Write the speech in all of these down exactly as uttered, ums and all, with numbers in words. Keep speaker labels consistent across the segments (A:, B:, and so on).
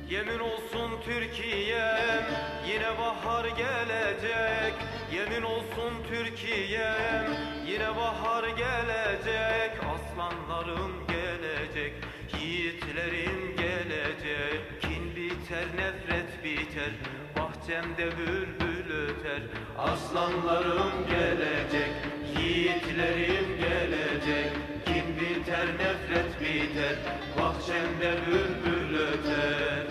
A: Yemin olsun Türkiye'm, yine bahar gelecek. Yemin olsun Türkiye'm, yine bahar gelecek. Aslanlarım gelecek, yiğitlerim gelecek. Kin biter, nefret biter, bahçemde bülbül öter. Aslanlarım gelecek, yiğitlerim gelecek. Kin biter, nefret biter, bahçemde bülbül öter.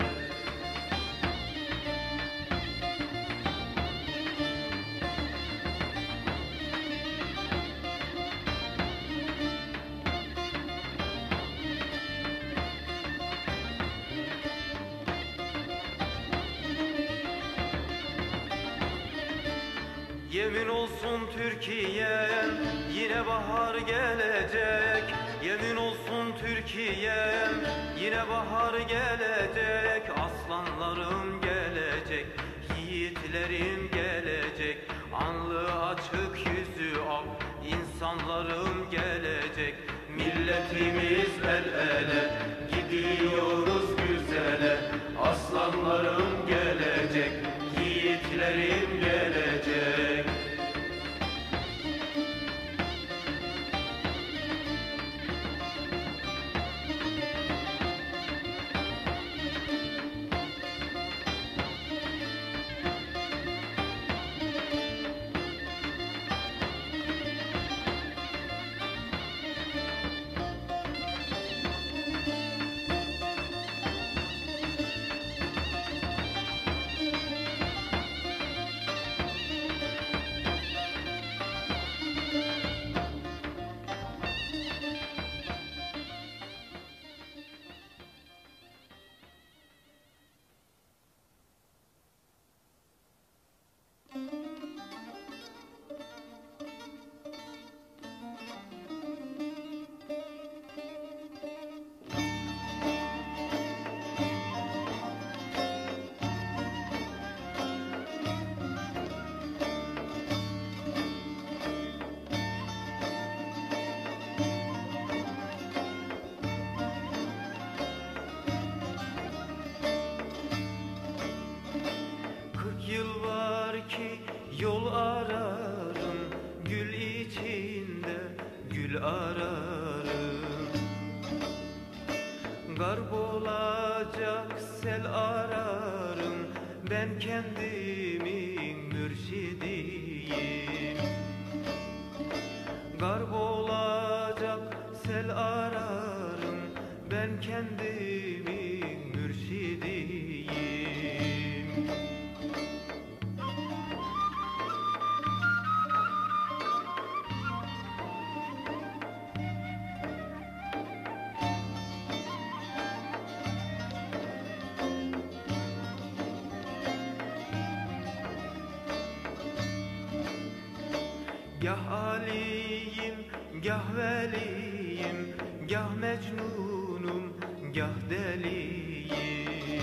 A: Yemin olsun Türkiye'm, yine bahar gelecek. Yemin olsun Türkiye'm, yine bahar gelecek. Aslanlarım gelecek, yiğitlerim gelecek. Alnı açık, yüzü ak, insanlarım gelecek. Milletimiz el ele, gidiyoruz güzele. Aslanlarım gelecek, yiğitlerim gelecek. Yıl var ki yol ararım, gül içinde gül ararım. Garp olacak sel ararım, ben kendimin mürşidiyim. Garp olacak sel ararım, ben kendimin mürşidiyim. Gah aliyim, gah veliyim, gah mecnunum, gah deliyim.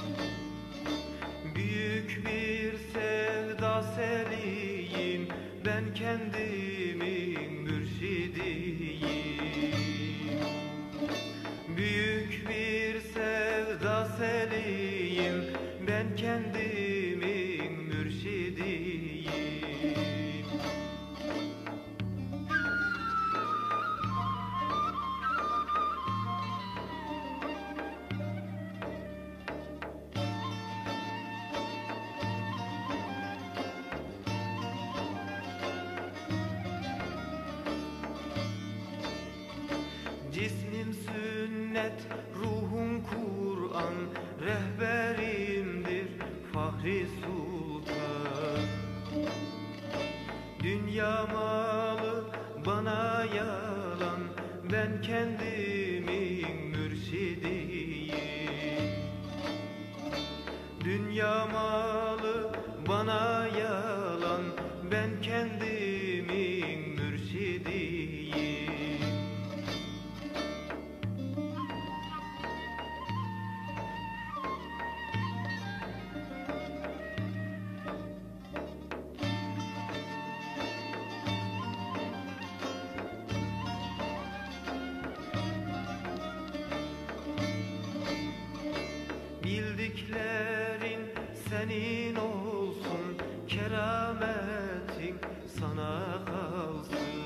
A: Büyük bir sevda seliyim, ben kendimin mürşidiyim. Büyük bir sevda seliyim, ben kendimin mürşidiyim. Cismim sünnet, ruhum Kur'an, rehberimdir Fahri Sultan. Dünya malı bana yalan, ben kendimin mürşidiyim. Dünya malı bana yalan, ben kendimin mürşidiyim. Bildiklerin senin olsun, kerametin sana kalsın.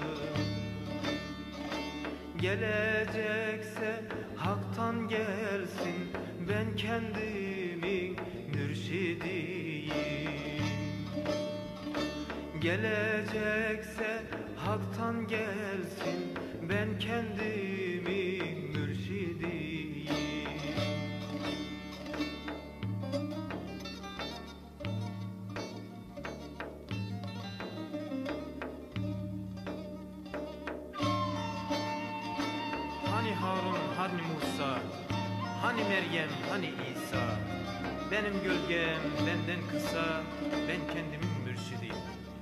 A: Gelecekse haktan gelsin, ben kendimin mürşidiyim. Gelecekse haktan gelsin, ben kendimin mürşidiyim. Hani Harun, hani Musa, hani Meryem, hani İsa? Benim gölgem benden kısa, ben kendimin mürşidiyim.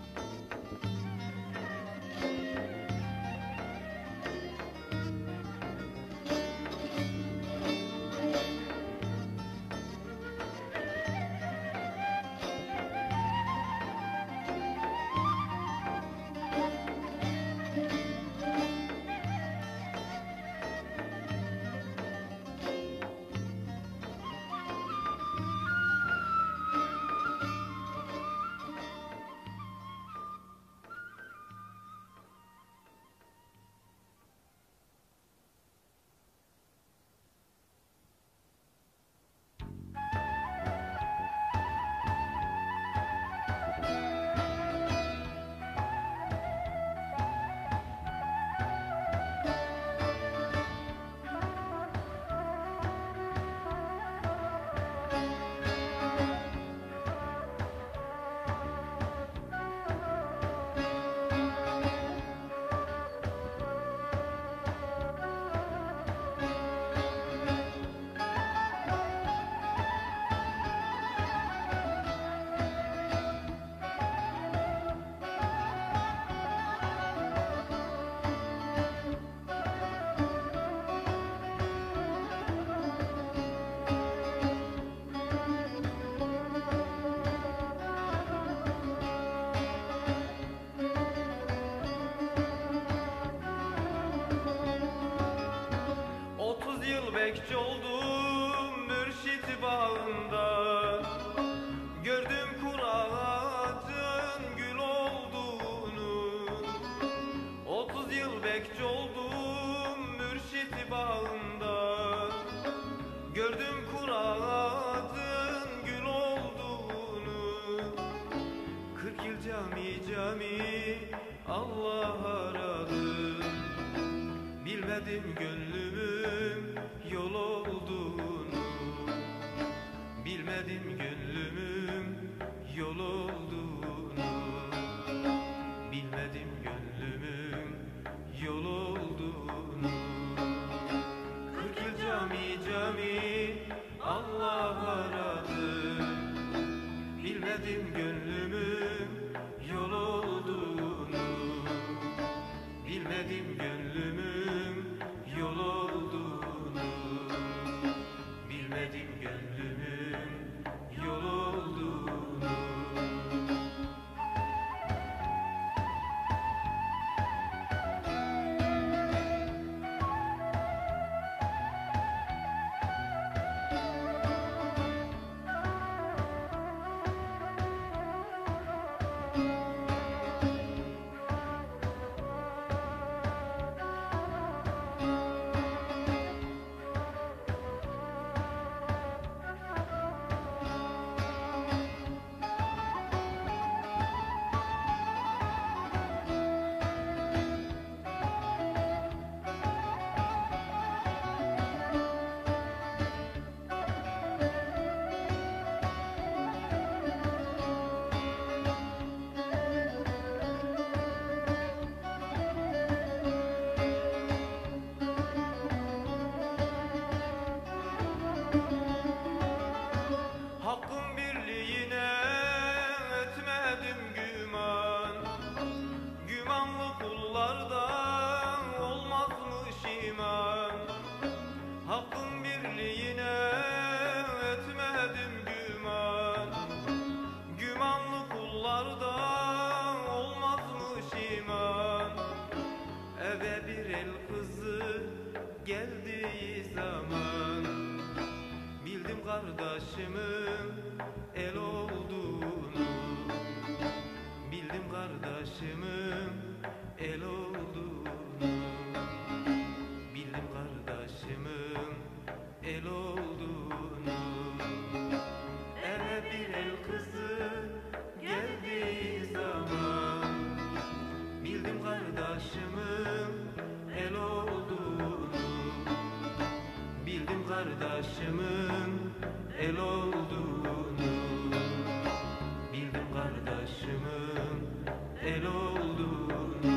A: Bekçi oldum mürşit bağında, gördüm kur ağacın gül olduğunu. Otuz yıl bekçi oldum mürşit bağında, gördüm kur ağacın gül olduğunu. Kırk yıl cami cami Allah aradım, bilmedim gönlümün yol olduğunu. Bilmedim gönlümün yol olduğunu. Bilmedim gönlümün yol olduğunu. Kırk yıl cami cami Allah aradım, bilmedim gönlümün yol olduğunu. Bilmedim gönlümün yol olduğunu. Bilmedim gönlümün yol olduğunu. kardeşimin el olduğunu, bildim kardeşimin el olduğunu, bildim kardeşimin el olduğunu. Eve bir el kızı geldiği zaman, bildim kardeşimin el olduğunu, bildim kardeşimin el olduğunu, bildim kardeşimin el olduğunu.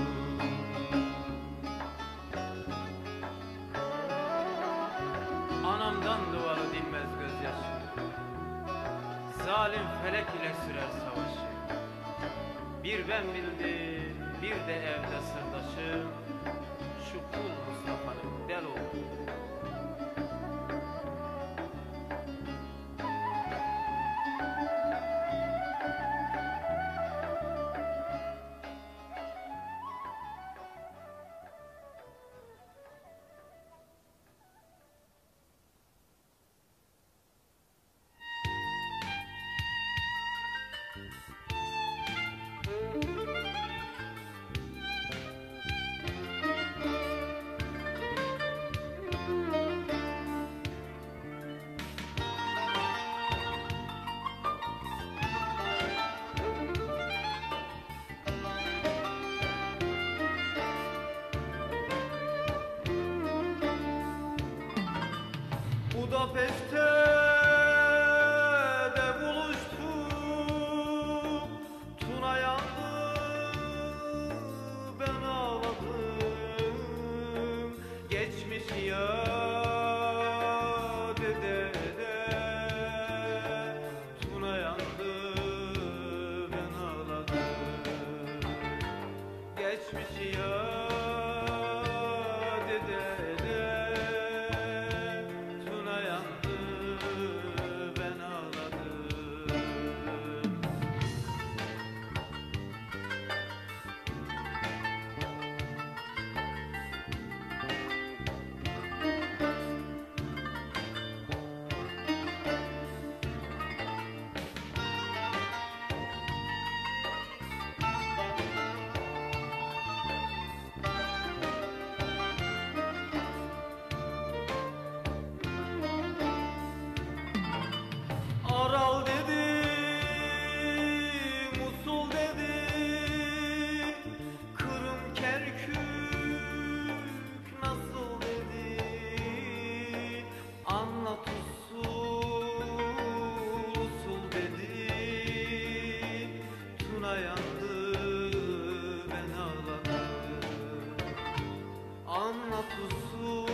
A: Anamdan duvarı dinmez gözyaşı, zalim felek ile sürer savaşı. Bir ben bildim, bir de evde sırdaşım, şu kul Mustafa'nın del oldu. Budapeşte de buluştuk, Tuna yandı, ben ağladım. Geçmiş yad ede ede, Tuna yandı, ben ağladım. Geçmiş yad ede ede, Tuna yandı, ben ağladım. Aral dedi, Musul dedi, Kırım Kerkük nasıl dedi, anlat usul usul dedi. Tuna yandı, ben ağladım. Anlat usul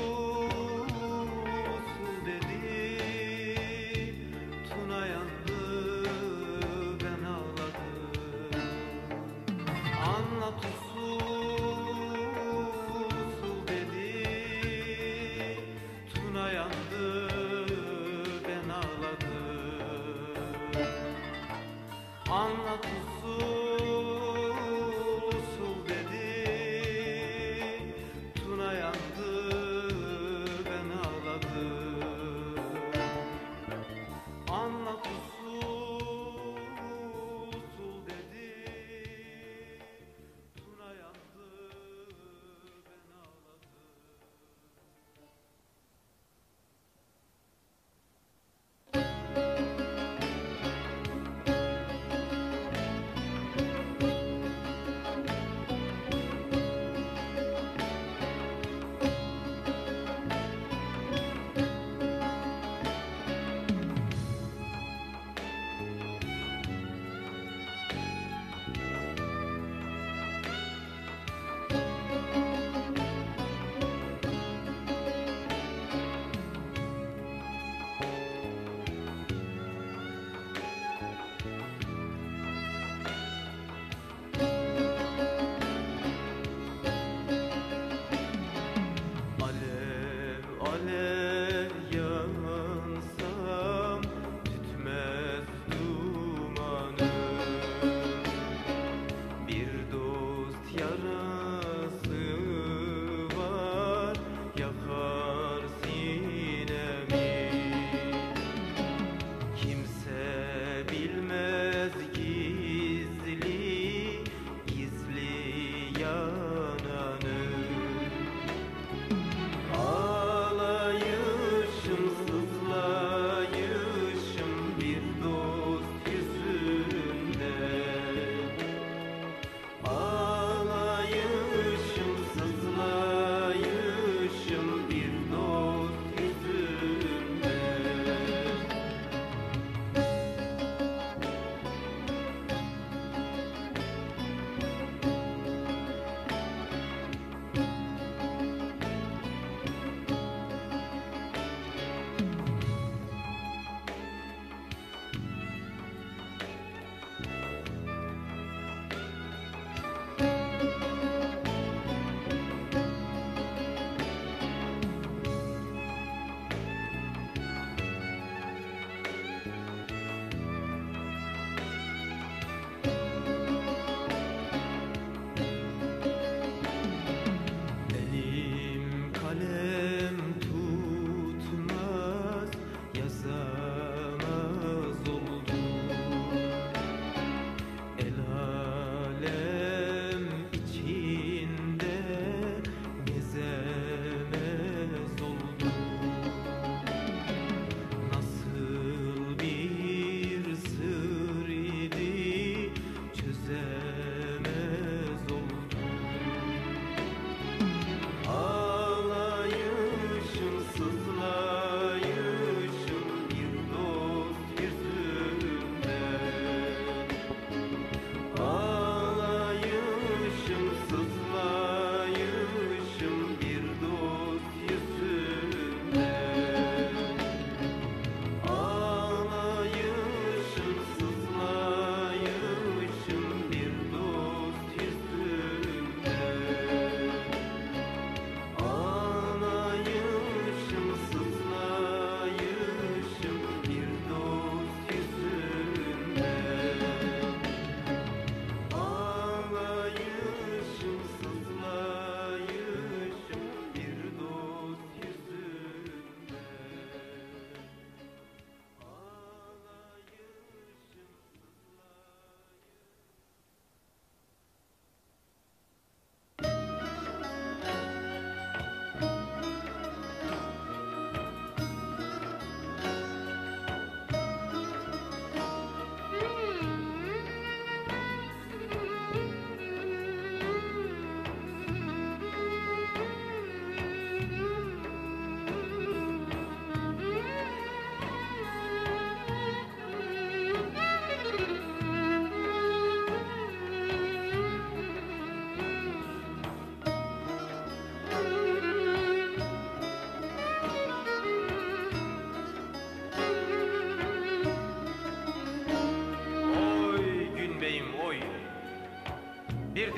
A: usul dedi. Tuna yandı, ben ağladım. Anlat usul usul dedi. Tuna yandı, ben ağladım. Anlat usul usul dedi. Tuna yandı, ben ağladım. Anlat usul usul dedi. Tuna yandı, ben ağladım.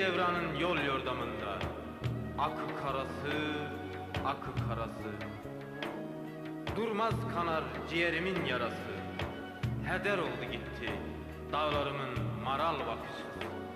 A: devranın yol yordamında, akı karası, akı karası. Durmaz kanar ciğerimin yarası, heder oldu gitti dağlarımın maral bakışı.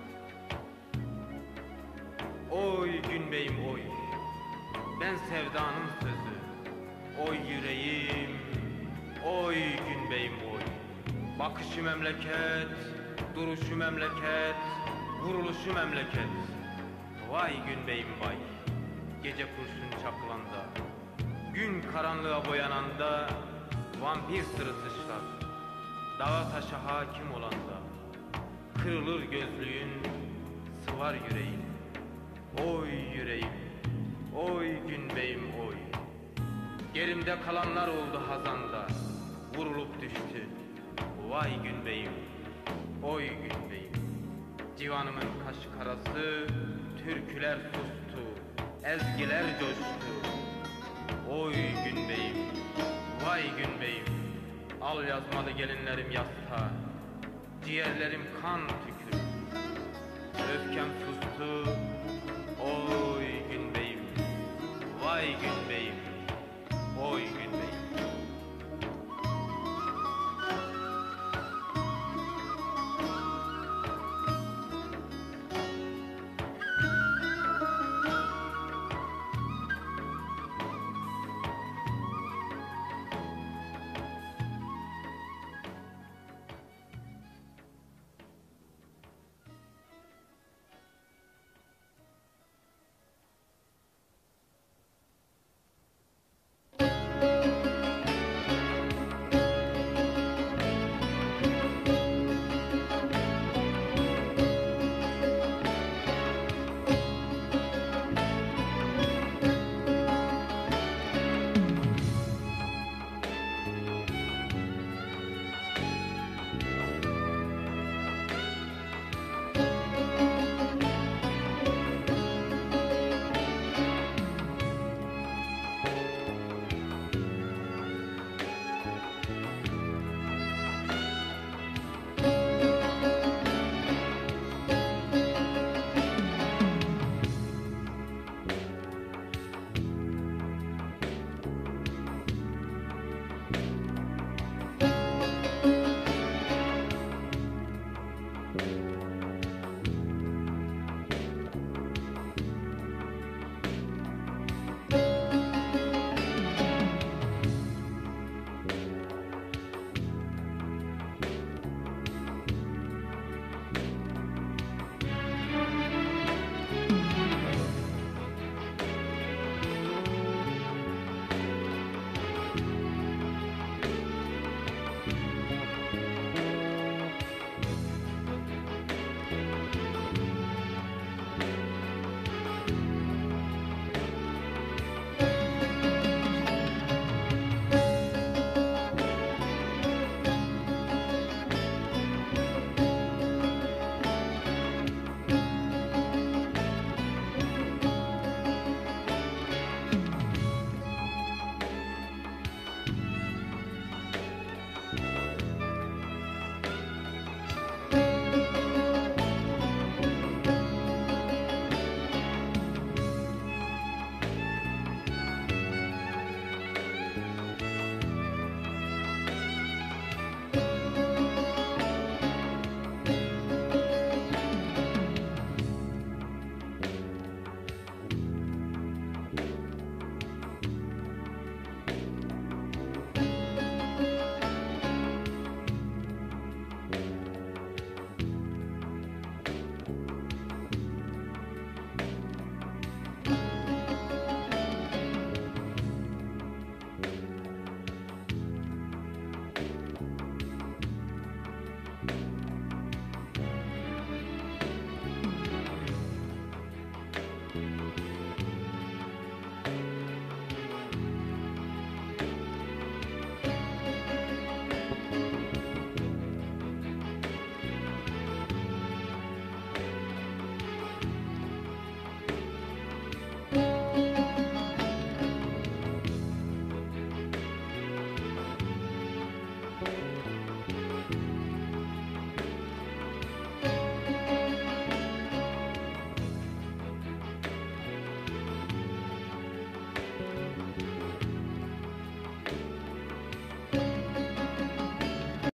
A: Oy gün beyim oy, ben sevdanın sözü. Oy yüreğim, oy gün beyim oy. Bakışı memleket, duruşu memleket, vuruluşu memleket. Vay gün beyim vay, gece kurşun çakılanda, gün karanlığa boyananda, vampir sırıtışlar, dağa taşa hakim olanda, kırılır gözlüğün, sıvar yüreğim. Oy yüreğim, oy gün beyim oy. Gerimde kalanlar oldu hazanda, vurulup düştü. Vay gün beyim, oy gün beyim. Civanımın kaş karası, türküler sustu, ezgiler coştu. Oy gün beyim, vay gün beyim. Al yazmalı gelinlerim yasta, ciğerlerim kan tükür. Öfkem sustu, oy gün beyim, vay gün beyim, oy gün beyim.